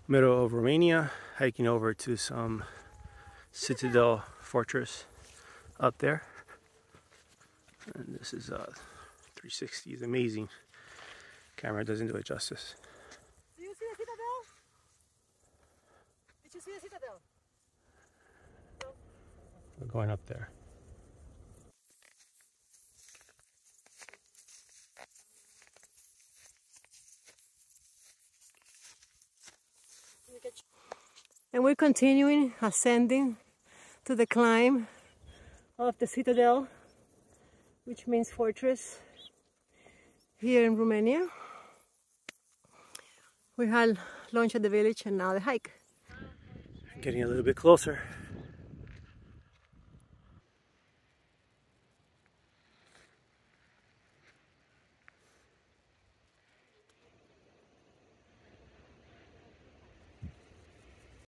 middle of Romania, hiking over to some citadel fortress up there. And this is 360 is amazing. Camera doesn't do it justice. Do you see the citadel? Did you see the citadel? No. We're going up there. And we're continuing ascending to the climb of the citadel, which means fortress, here in Romania. We had lunch at the village and now the hike. Getting a little bit closer.